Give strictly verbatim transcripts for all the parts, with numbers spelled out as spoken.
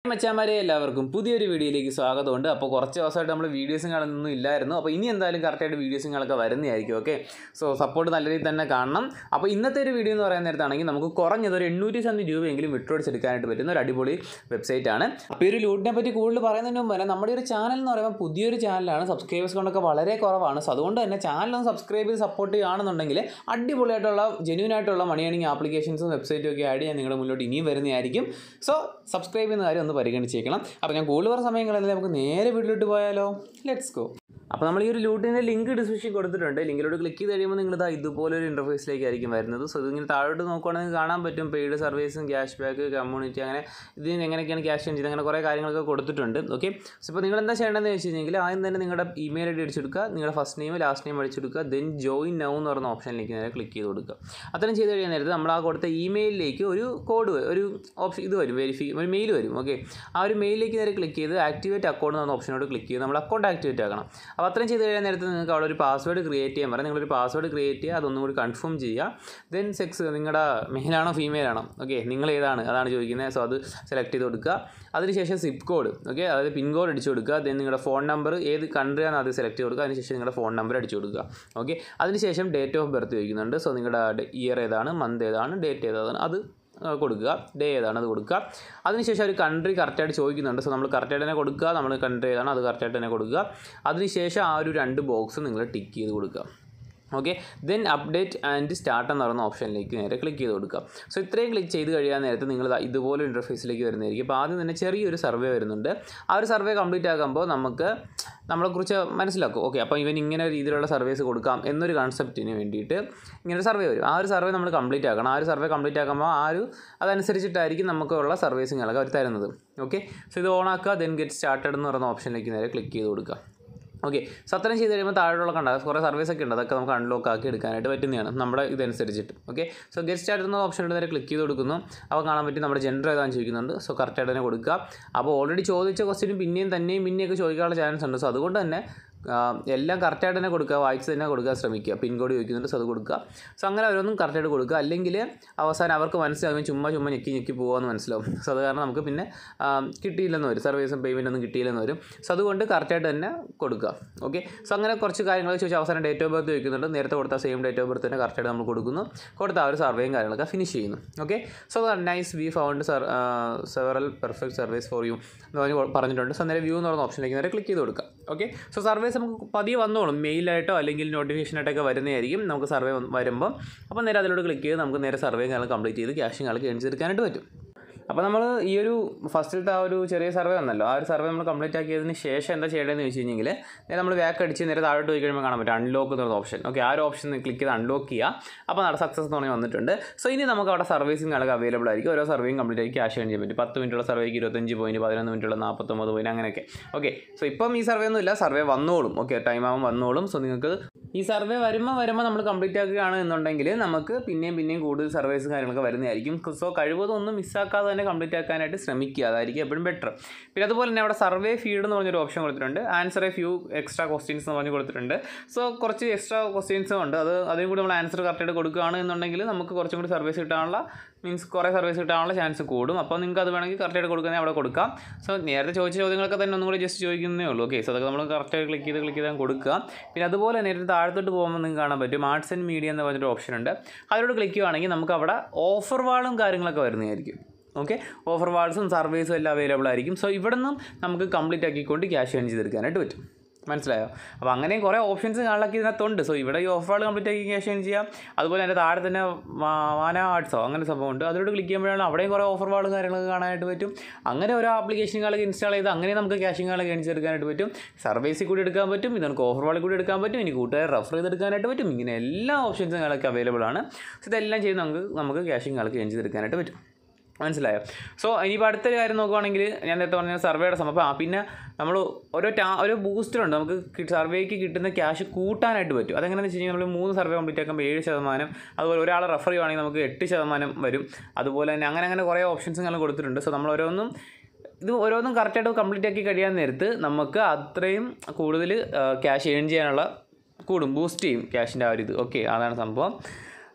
മച്ചാമാരെ എല്ലാവർക്കും പുതിയൊരു വീഡിയോയിലേക്ക് സ്വാഗതമുണ്ട്. അപ്പോൾ കുറച്ച് ദിവസമായിട്ട് നമ്മൾ വീഡിയോസും കാണുന്നൊന്നും ഇല്ലായിരുന്നു. അപ്പോൾ ഇനി എന്തായാലും കറക്റ്റായിട്ട് വീഡിയോസും കാണൊക്കെ വരുന്നതായിരിക്കും. ഓക്കെ, സോ സപ്പോർട്ട് നല്ല രീതിയിൽ തന്നെ കാണണം. അപ്പോൾ ഇന്നത്തെ ഒരു വീഡിയോ എന്ന് പറയുന്ന നേരത്താണെങ്കിൽ നമുക്ക് കുറഞ്ഞത് ഒരു എണ്ണൂറ്റി സംതിങ് രൂപയെങ്കിലും വിട്രോടിച്ചെടുക്കാനായിട്ട് പറ്റുന്ന ഒരു അടിപൊളി വെബ്സൈറ്റ് ആണ്. അപ്പോൾ ഈ ഒരു ലൂട്ടിനെ പറ്റി കൂടുതൽ പറയുന്നതിന് മുമ്പ് തന്നെ നമ്മുടെ ഒരു ചാനൽ എന്ന് പറയുമ്പോൾ പുതിയൊരു ചാനലാണ്, സബ്സ്ക്രൈബേഴ്സ് കൊണ്ടൊക്കെ വളരെ കുറവാണ്. സോ അതുകൊണ്ട് തന്നെ ചാനലൊന്ന് സബ്സ്ക്രൈബ് ചെയ്ത് സപ്പോർട്ട് ചെയ്യുകയാണെന്നുണ്ടെങ്കിൽ അടിപൊളിയായിട്ടുള്ള ജെന്യൂൻ ആയിട്ടുള്ള മണി ഏണിംഗ് ആപ്ലിക്കേഷൻസും വെബ്സൈറ്റും ഒക്കെ ആഡ് ചെയ്യാൻ നിങ്ങളുടെ മുന്നോട്ട് ഇനിയും വരുന്നതായിരിക്കും. സോ സബ്സ്ക്രൈബ് ചെയ്യുന്ന കാര്യം ഒന്ന് പരിഗണിച്ചേക്കണം. അപ്പോൾ ഞാൻ കൂടുതൽ സമയം കളയുന്നില്ല, നമുക്ക് നേരെ വീട്ടിലോട്ട് പോയാലോ. Let's go. അപ്പോൾ നമ്മൾ ഈ ഒരു ലൂട്ടിൻ്റെ ലിങ്ക് ഡിസ്ക്രിപ്ഷൻ കൊടുത്തിട്ടുണ്ട്. ലിങ്കിലോട്ട് ക്ലിക്ക് ചെയ്ത് കഴിയുമ്പോൾ നിങ്ങൾ ഇതാ ഇതുപോലൊരു ഇൻ്റർഫേസിലേക്കായിരിക്കും വരുന്നത്. സോ ഇതിങ്ങനെ താഴോട്ട് നോക്കുകയാണെങ്കിൽ കാണാൻ പറ്റും പെയ്ഡ് സർവീസും ക്യാഷ് ബാക്ക് കമ്മ്യൂണിറ്റി, അങ്ങനെ ഇതിന് എങ്ങനെയൊക്കെയാണ് ക്യാഷ് ചേഞ്ച് ചെയ്ത് അങ്ങനെ കുറേ കാര്യങ്ങളൊക്കെ കൊടുത്തിട്ടുണ്ട്. ഓക്കെ, സോ ഇപ്പോൾ നിങ്ങൾ എന്താ ചെയ്യേണ്ടതെന്ന് വെച്ച് കഴിഞ്ഞാൽ ആദ്യം തന്നെ നിങ്ങളുടെ ഇമെയിൽ ഐ ഡി അടിച്ചെടുക്കുക, നിങ്ങളുടെ ഫസ്റ്റ് നെയിം ലാസ്റ്റ് നെയിം അടിച്ചെടുക്കുക, ദെൻ ജോയിൻ നൗ എന്ന് പറയുന്ന ഓപ്ഷനിലേക്ക് നേരെ ക്ലിക്ക് ചെയ്ത് കൊടുക്കുക. അത്രയും ചെയ്ത് കഴിയാൻ നേരത്ത് നമ്മൾ ആ കൊടുത്ത ഇമെയിലിലേക്ക് ഒരു കോഡ് ഒരു ഓപ്ഷൻ ഇത് വരും, വെരിഫൈ ഒരു മെയിൽ വരും. ഓക്കെ, ആ ഒരു മെയിലിലേക്ക് നേരെ ക്ലിക്ക് ചെയ്ത് ആക്ടിവേറ്റ് അക്കൗണ്ട് എന്ന ഓപ്ഷനോട് ക്ലിക്ക് ചെയ്ത് നമ്മൾ അക്കൗണ്ട് ആക്ടിവേറ്റ് ആക്കണം. അപ്പോൾ അത്രയും ചെയ്ത് കഴിയാൻ നേരത്ത് നിങ്ങൾക്ക് അവിടെ ഒരു പാസ്വേഡ് ക്രിയേറ്റ് ചെയ്യാൻ പറയാം. നിങ്ങളൊരു പാസ്വേഡ് ക്രിയേറ്റ് ചെയ്യുക, അതൊന്നും കൂടി കൺഫേം ചെയ്യുക. ദെൻ സെക്സ് നിങ്ങളുടെ മെയിലാണോ ഫീമെയിൽ ആണോ, ഓക്കെ നിങ്ങൾ ഏതാണ് അതാണ് ചോദിക്കുന്നത്. സോ അത് സെലക്ട് ചെയ്ത് കൊടുക്കുക. അതിനുശേഷം സിപ്പ് കോഡ്, ഓക്കെ അതായത് പിൻ കോഡ് അടിച്ചു കൊടുക്കുക. ദെൻ നിങ്ങളുടെ ഫോൺ നമ്പർ ഏത് കൺട്രിയാണ് അത് സെലക്ട് ചെയ്ത് കൊടുക്കുക. അതിനുശേഷം നിങ്ങളുടെ ഫോൺ നമ്പർ അടിച്ചു കൊടുക്കുക. ഓക്കെ, അതിനുശേഷം ഡേറ്റ് ഓഫ് ബർത്ത് ചോദിക്കുന്നുണ്ട്. സോ നിങ്ങളുടെ ഇയർ ഏതാണ്, മന്ത് ഏതാണ്, ഡേറ്റ് ഏതാണ് അത് കൊടുക്കുക, ഡേ ഏതാണ് അത് കൊടുക്കുക. അതിനുശേഷം ഒരു കൺട്രി കറക്റ്റായിട്ട് ചോദിക്കുന്നുണ്ട്. സോ നമ്മൾ കറക്റ്റായിട്ട് തന്നെ കൊടുക്കുക, നമ്മൾ കൺട്രി ഏതാണ് അത് കറക്റ്റായിട്ട് തന്നെ കൊടുക്കുക. അതിനുശേഷം ആ ഒരു രണ്ട് ബോക്സ് നിങ്ങൾ ടിക്ക് ചെയ്ത് കൊടുക്കുക. Okay, then update and start എന്ന് പറയുന്ന ഓപ്ഷനിലേക്ക് നേരെ ക്ലിക്ക് ചെയ്ത് കൊടുക്കുക. സോ ഇത്രയും ക്ലിക്ക് ചെയ്ത് കഴിയാൻ നേരത്തെ നിങ്ങൾ ഇതുപോലെ ഇൻ്റർഫേസിലേക്ക് വരുന്നതായിരിക്കും. അപ്പോൾ ആദ്യം തന്നെ ചെറിയൊരു സർവേ വരുന്നുണ്ട്. ആ ഒരു സർവേ കംപ്ലീറ്റ് ആകുമ്പോൾ നമുക്ക് നമ്മളെക്കുറിച്ച് മനസ്സിലാക്കും. ഓക്കെ, അപ്പോൾ ഇവൻ ഇങ്ങനെ രീതിയിലുള്ള സർവീസ് കൊടുക്കാം എന്നൊരു കൺസെപ്റ്റിന് വേണ്ടിയിട്ട് ഇങ്ങനെ ഒരു സർവേ വരും. ആ ഒരു സർവേ നമ്മൾ കംപ്ലീറ്റ് ആക്കണം. ആ ഒരു സർവേ കംപ്ലീറ്റ് ആക്കുമ്പോൾ ആ ഒരു അതനുസരിച്ചിട്ടായിരിക്കും നമുക്കുള്ള സർവീസിങ്ങളൊക്കെ അവർ തരുന്നത്. ഓക്കെ, സോ ഇത് ഓൺ ആക്കുക. ദെൻ ഗെറ്റ് സ്റ്റാർട്ടഡ് എന്ന് പറയുന്ന ഓപ്ഷനിലേക്ക് നേരെ ക്ലിക്ക് ചെയ്ത് കൊടുക്കുക. ഓക്കെ, സോ അത്രയും ചെയ്ത് കഴിയുമ്പോൾ താഴെയുള്ള കണ്ട കുറേ സർവീസൊക്കെ ഉണ്ട്, അതൊക്കെ നമുക്ക് അൺലോക്ക് ആക്കി എടുക്കാനായിട്ട് പറ്റുന്നതാണ് നമ്മുടെ ഇതനുസരിച്ചിട്ട്. ഓക്കെ, സോ ഗെറ്റ് സ്റ്റാർട്ട് എന്ന ഓപ്ഷനിൽ നേരെ ക്ലിക്ക് ചെയ്ത് കൊടുക്കുന്നു. അപ്പോൾ കാണാൻ പറ്റും നമ്മുടെ ജെൻഡർ ഏതാണെന്ന് ചോദിക്കുന്നുണ്ട്. സോ കറക്റ്റായിട്ട് തന്നെ കൊടുക്കുക. അപ്പോൾ ഓൾറെഡി ചോദിച്ച ക്വസ്റ്റിനും പിന്നെയും തന്നെയും പിന്നെയൊക്കെ ചോദിക്കാനുള്ള ചാൻസ് ഉണ്ട്. സോ അതുകൊണ്ട് തന്നെ എല്ലാം കറക്റ്റായിട്ട് തന്നെ കൊടുക്കുക, വായിച്ച് തന്നെ കൊടുക്കാൻ ശ്രമിക്കുക. പിൻ കോഡ് ചോദിക്കുന്നുണ്ട്, സോ അത് കൊടുക്കുക. സോ അങ്ങനെ ഓരോന്നും കറക്റ്റായിട്ട് കൊടുക്കുക. അല്ലെങ്കിൽ അവസാനം അവർക്ക് മനസ്സിലാകും ചുമ്മാ ചുമ്മാ ഞെക്കി ഞെക്കി പോകുമെന്ന് മനസ്സിലാവും. സോ അത് കാരണം നമുക്ക് പിന്നെ കിട്ടിയില്ലെന്ന് വരും, സർവീസും പേയ്മെൻ്റ് ഒന്നും കിട്ടിയില്ലെന്ന് വരും. സോ അതുകൊണ്ട് കറക്റ്റായിട്ട് തന്നെ കൊടുക്കുക. ഓക്കെ, സോ അങ്ങനെ കുറച്ച് കാര്യങ്ങൾ ചോദിച്ചാൽ അവസാനം ഡേറ്റ് ഓഫ് ബർത്ത് ചോദിക്കുന്നുണ്ട്. നേരത്തെ കൊടുത്ത സെയിം ഡേറ്റ് ഓഫ് ബർത്ത് തന്നെ കറക്റ്റായിട്ട് നമ്മൾ കൊടുക്കുന്നു. കൊടുത്ത ആ ഒരു സർവേയും കാര്യങ്ങളൊക്കെ ഫിനിഷ് ചെയ്യുന്നു. Okay, so nice we found sir several perfect service for you എന്ന് പറഞ്ഞ് പറഞ്ഞിട്ടുണ്ട്. സോ നേരെ വ്യൂ എന്ന് പറയുന്ന ഓപ്ഷനിലേക്ക് നേരെ ക്ലിക്ക് ചെയ്ത് കൊടുക്കുക. ഓക്കെ, സോ സർവീസ് നമുക്ക് പതിയെ വന്നോളും, മെയിലായിട്ടോ അല്ലെങ്കിൽ നോട്ടിഫിക്കേഷനായിട്ടൊക്കെ വരുന്നതായിരിക്കും നമുക്ക് സർവേ വരുമ്പോൾ. അപ്പോൾ നേരെ അതിലോട്ട് ക്ലിക്ക് ചെയ്ത് നമുക്ക് നേരെ സർവേ കാര്യങ്ങൾ കംപ്ലീറ്റ് ചെയ്ത് ക്യാഷും കാര്യങ്ങൾ ഏൺ ചെയ്തെടുക്കാനായിട്ട് പറ്റും. അപ്പോൾ നമ്മൾ ഈ ഒരു ഫസ്റ്റിലത്തെ ആ ഒരു ചെറിയ സർവേ വന്നല്ലോ, ആ ഒരു സർവേ നമ്മൾ കംപ്ലീറ്റ് ആക്കിയതിന് ശേഷം എന്താ ചെയ്യേണ്ടതെന്ന് വെച്ച് കഴിഞ്ഞെങ്കിൽ നേരെ നമ്മൾ ബാക്ക് അടിച്ച് നേരെ താഴോട്ട് പോയി കഴിയുമ്പോൾ കാണാൻ പറ്റും അൺലോക്ക് എന്നുള്ള ഓപ്ഷൻ. ഓക്കെ, ആ ഒരു ഓപ്ഷൻ ക്ലിക്ക് ചെയ്ത് അൺലോക്ക് ചെയ്യുക. അപ്പോൾ നമ്മുടെ സക്സസ് എന്ന് പറഞ്ഞ് വന്നിട്ടുണ്ട്. സോ ഇനി നമുക്ക് അവിടെ സർവീസിങ് കാര്യങ്ങൾ അവൈലബിൾ ആയിരിക്കും. ഓരോ സർവേയും കംപ്ലീറ്റ് ആക്കി ക്യാഷ് ഏൺ ചെയ്യാൻ പറ്റും. പത്ത് മിനിറ്റുള്ള സർവേക്ക് ഇരുപത്തഞ്ച് പോയിൻറ്റ്, പതിനൊന്ന് മിനിറ്റുള്ള നാൽപ്പത്തൊമ്പത് പോയിൻറ്റ്, അങ്ങനെയൊക്കെ. ഓക്കെ, സോ ഇപ്പം ഈ സർവേ ഒന്നും ഇല്ല, സർവേ വന്നോളും. ഓക്കെ, ടൈം ആകുമ്പോൾ വന്നോളും. സോ നിങ്ങൾക്ക് ഈ സർവേ വരുമ്പോൾ വരുമ്പോൾ നമ്മൾ കംപ്ലീറ്റ് ആക്കുകയാണ് എന്നുണ്ടെങ്കിൽ നമുക്ക് പിന്നെയും പിന്നെയും കൂടുതൽ സർവീസും കാര്യങ്ങളൊക്കെ വരുന്നതായിരിക്കും. സോ കഴിവതും ഒന്നും മിസ്സാക്കാതെ തന്നെ കംപ്ലീറ്റ് ആക്കാനായിട്ട് ശ്രമിക്കുക, അതായിരിക്കും എപ്പോഴും ബെറ്റർ. പിന്നെ അതുപോലെ തന്നെ അവിടെ സർവേ ഫീഡ് എന്ന് പറഞ്ഞൊരു ഓപ്ഷൻ കൊടുത്തിട്ടുണ്ട്. Answer a few extra questions എന്ന് പറഞ്ഞ് കൊടുത്തിട്ടുണ്ട്. സോ കുറച്ച് എക്സ്ട്രാ ക്വസ്റ്റ്യൻസും ഉണ്ട്. അത് അതിനും കൂടി നമ്മൾ ആൻസർ കറക്റ്റായിട്ട് കൊടുക്കുകയാണ് എന്നുണ്ടെങ്കിൽ നമുക്ക് കുറച്ചും കൂടി സർവീസ് കിട്ടാനുള്ള മീൻസ് കുറേ സർവീസ് കിട്ടാനുള്ള ചാൻസ് കൂടും. അപ്പോൾ നിങ്ങൾക്ക് അത് വേണമെങ്കിൽ കറക്റ്റായിട്ട് കൊടുക്കുന്നത് അവിടെ കൊടുക്കാം. സോ നേരത്തെ ചോദിച്ച ചോദ്യങ്ങളൊക്കെ തന്നെ ഒന്നും കൂടി ജസ്റ്റ് ചോദിക്കുന്നേ ഉള്ളൂ. ഓക്കെ, സോ അതൊക്കെ നമ്മൾ കറക്റ്റായിട്ട് ക്ലിക്ക് ചെയ്ത് ക്ലിക്ക് ചെയ്താൽ കൊടുക്കുക. പിന്നെ അതുപോലെ നേരത്തെ താഴത്തോട്ട് പോകുമ്പോൾ നിങ്ങൾക്ക് കാണാൻ പറ്റും ആർട്സ് ആൻഡ് മീഡിയ എന്ന് പറഞ്ഞൊരു ഓപ്ഷൻ ഉണ്ട്. അതിലോട്ട് ക്ലിക്ക് ചെയ്യുകയാണെങ്കിൽ നമുക്ക് അവിടെ ഓഫർ വാളും കാര്യങ്ങളൊക്കെ വരുന്നതായിരിക്കും. ഓക്കെ, ഓഫർ വാൾസും സർവീസും എല്ലാം അവൈലബിൾ ആയിരിക്കും. സോ ഇവിടെ നിന്നും നമുക്ക് കംപ്ലീറ്റ് ആക്കിക്കൊണ്ട് ക്യാഷ് ഏൺ ചെയ്തെടുക്കാനായിട്ട് പറ്റും. മനസ്സിലായോ? അപ്പോൾ അങ്ങനെ കുറേ ഓപ്ഷൻസ് കാണാനൊക്കെ ഇതിനകത്തുണ്ട്. സോ ഇവിടെ ഈ ഓഫർ വാൾ കംപ്ലീറ്റ് ആക്കി ക്യാഷ് ഏൺ ചെയ്യാം. അതുപോലെ അതിൻ്റെ താഴെ തന്നെ വാന ആർട്സോ അങ്ങനെ സംഭവം ഉണ്ട്. അതിലോട്ട് ക്ലിക്ക് ചെയ്യുമ്പോഴാണ് അവിടെയും കുറേ ഓഫർ വാളും കാര്യങ്ങളൊക്കെ കാണാനായിട്ട് പറ്റും. അങ്ങനെ ഓരോ ആപ്ലിക്കേഷനുകളൊക്കെ ഇൻസ്റ്റാൾ ചെയ്ത് അങ്ങനെ നമുക്ക് ക്യാഷിങ്ങുകളൊക്കെ ഏൺ ചെയ്തെടുക്കാനായിട്ട് പറ്റും. സർവീസിൽ കൂടി എടുക്കാൻ പറ്റും, ഇത് നമുക്ക് ഓഫർ വാളിൽ കൂടി എടുക്കാൻ പറ്റും, ഇനി കൂട്ടുകാരെ റെഫർ ചെയ്തെടുക്കാനായിട്ട് പറ്റും. ഇങ്ങനെ എല്ലാ ഓപ്ഷൻസുകളൊക്കെ അവൈലബിൾ ആണ്. സോ ഇതെല്ലാം ചെയ്ത് നമുക്ക് നമുക്ക് ക്യാഷിങ്ങുകളൊക്കെ ഏൺ ചെയ്തെടുക്കാനായിട്ട് പറ്റും. മനസ്സിലായോ? സോ ഇനിയിപ്പോൾ അടുത്തൊരു കാര്യം നോക്കുകയാണെങ്കിൽ ഞാൻ നേരത്തെ പറഞ്ഞ സർവേയുടെ സംഭവം. ആ പിന്നെ നമ്മൾ ഓരോ ടാ ഒരു ബൂസ്റ്ററുണ്ട്, നമുക്ക് സർവേക്ക് കിട്ടുന്ന ക്യാഷ് കൂട്ടാനായിട്ട് പറ്റും. അതെങ്ങനെയാണെന്ന് വെച്ച് കഴിഞ്ഞാൽ നമ്മൾ മൂന്ന് സർവേ കംപ്ലീറ്റ് ആക്കുമ്പോൾ ഏഴ് ശതമാനം, അതുപോലെ ഒരാളെ റെഫർ ചെയ്യുവാണെങ്കിൽ നമുക്ക് എട്ട് ശതമാനം വരും. അതുപോലെ തന്നെ അങ്ങനെ അങ്ങനെ കുറേ ഓപ്ഷൻസ് ഞങ്ങൾ കൊടുത്തിട്ടുണ്ട്. സോ നമ്മൾ ഓരോന്നും ഇത് ഓരോന്നും കറക്റ്റായിട്ട് കംപ്ലീറ്റ് ആക്കി കഴിയാൻ നേരത്ത് നമുക്ക് അത്രയും കൂടുതൽ ക്യാഷ് ഏൺ ചെയ്യാനുള്ള കൂടും, ബൂസ്റ്റ് ചെയ്യും ക്യാഷിൻ്റെ ആ ഒരു ഇത്. ഓക്കെ, അതാണ് സംഭവം.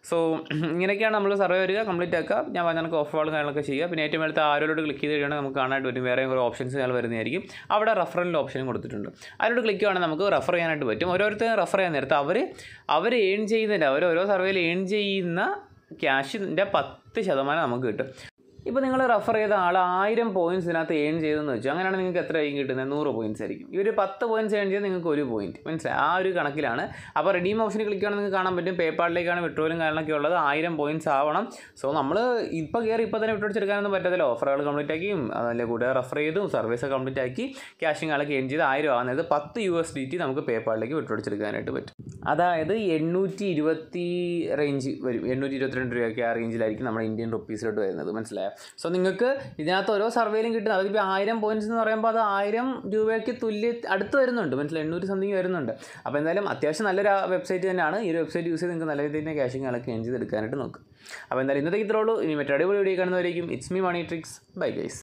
സോ ഇങ്ങനെയൊക്കെയാണ് നമ്മൾ സർവേ വരിക, കംപ്ലീറ്റ് ആക്കുക. ഞാൻ പറഞ്ഞ നമുക്ക് ഓഫ് വാൾ കാര്യങ്ങളൊക്കെ ചെയ്യുക. പിന്നെ ഏറ്റവും അടുത്ത് ആരോട് ക്ലിക്ക് ചെയ്ത് കഴിയുകയാണെങ്കിൽ നമുക്ക് കാണാനായിട്ട് വരും വേറെ കുറേ ഓപ്ഷൻസ് കാര്യങ്ങൾ വരുന്നതായിരിക്കും. അവിടെ റെഫറലിൻ്റെ ഓപ്ഷനും കൊടുത്തിട്ടുണ്ട്. അതിലോട്ട് ക്ലിക്ക് ചെയ്യുകയാണെങ്കിൽ നമുക്ക് റെഫർ ചെയ്യാനായിട്ട് പറ്റും. ഓരോരുത്തരും റെഫർ ചെയ്യാൻ നേരത്ത് അവർ അവർ ഏൺ ചെയ്യുന്നതിൻ്റെ അവർ ഓരോ സർവേയിൽ ഏൺ ചെയ്യുന്ന ക്യാഷിൻ്റെ പത്ത് ശതമാനം നമുക്ക് കിട്ടും. ഇപ്പോൾ നിങ്ങൾ റെഫർ ചെയ്ത ആൾ ആയിരം പോയിൻറ്റ്സ് ഇതിനകത്ത് ഏൺ ചെയ്തെന്ന് വെച്ചു, അങ്ങനെയാണ് നിങ്ങൾക്ക് എത്ര ആയിരിക്കും കിട്ടുന്നത്? നൂറ് പോയിൻറ്റ്സ് ആയിരിക്കും. ഈ ഒരു പത്ത് പോയിൻറ്റ്സ് ഏൺ ചെയ്ത് നിങ്ങൾക്ക് ഒരു പോയിൻറ്റ്, മനസ്സിലായി? ആ ഒരു കണക്കിലാണ്. അപ്പോൾ റെഡീം ഓപ്ഷനിൽ ക്ലിക്ക് ചെയ്യണമെങ്കിൽ നിങ്ങൾക്ക് കാണാൻ പറ്റും പേപ്പാളിലേക്കാണ് വിട്രോലും കാര്യങ്ങളൊക്കെ ഉള്ളത്. ആയിരം പോയിൻറ്റ്സ് ആവണം. സോ നമ്മൾ ഇപ്പോൾ കയറി ഇപ്പോൾ തന്നെ വിട്ടുപിടിച്ചെടുക്കാനൊന്നും പറ്റത്തില്ല. ഓഫറുകൾ കംപ്ലീറ്റ് ആക്കിയും അതല്ലേ കൂടെ റെഫർ ചെയ്തും സർവീസ് കംപ്ലീറ്റ് ആക്കി ക്യാഷും കാര്യങ്ങളൊക്കെ ഏൺ ചെയ്ത് ആയിരം ആകുന്നത് പത്ത് യു എസ് ഡി ടി നമുക്ക് പേപ്പാളിലേക്ക് വിട്ടുപിടിച്ചെടുക്കാനായിട്ട് പറ്റും. അതായത് എണ്ണൂറ്റി ഇരുപത്തി റേഞ്ച് വരും, എണ്ണൂറ്റി ഇരുപത്തിരണ്ട് രൂപയൊക്കെ ആ റേഞ്ചിലായിരിക്കും നമ്മുടെ ഇന്ത്യൻ റുപ്പീസിലോട്ട് വരുന്നത്, മനസ്സിലായോ? സോ നിങ്ങൾക്ക് ഇതിനകത്ത് ഓരോ സർവേയിലും കിട്ടുന്നത് അതിപ്പോൾ ആയിരം പോയിൻറ്റ്സ് എന്ന് പറയുമ്പോൾ അത് ആയിരം രൂപയ്ക്ക് തുല്യ അടുത്ത് വരുന്നുണ്ട്, മനസ്സിലായി? എണ്ണൂറ് സംതിങ് വരുന്നുണ്ട്. അപ്പോൾ എന്തായാലും അത്യാവശ്യം നല്ലൊരു വെബ്സൈറ്റ് തന്നെയാണ്. ഈ ഒരു വെബ്സൈറ്റ് യൂസ് ചെയ്ത് നിങ്ങൾക്ക് നല്ല രീതിയിൽ തന്നെ ക്യാഷും കാര്യങ്ങളൊക്കെ ഏൺ ചെയ്ത് എടുക്കാനായിട്ട് നോക്കും. അപ്പോൾ എന്തായാലും ഇന്നത്തെ ഇത്രേ ഉള്ളൂ. ഇനി മറ്റൊരു അടിപൊളി വീഡിയോ കാണുന്നവരേക്കും it's me money tricks. Bye guys.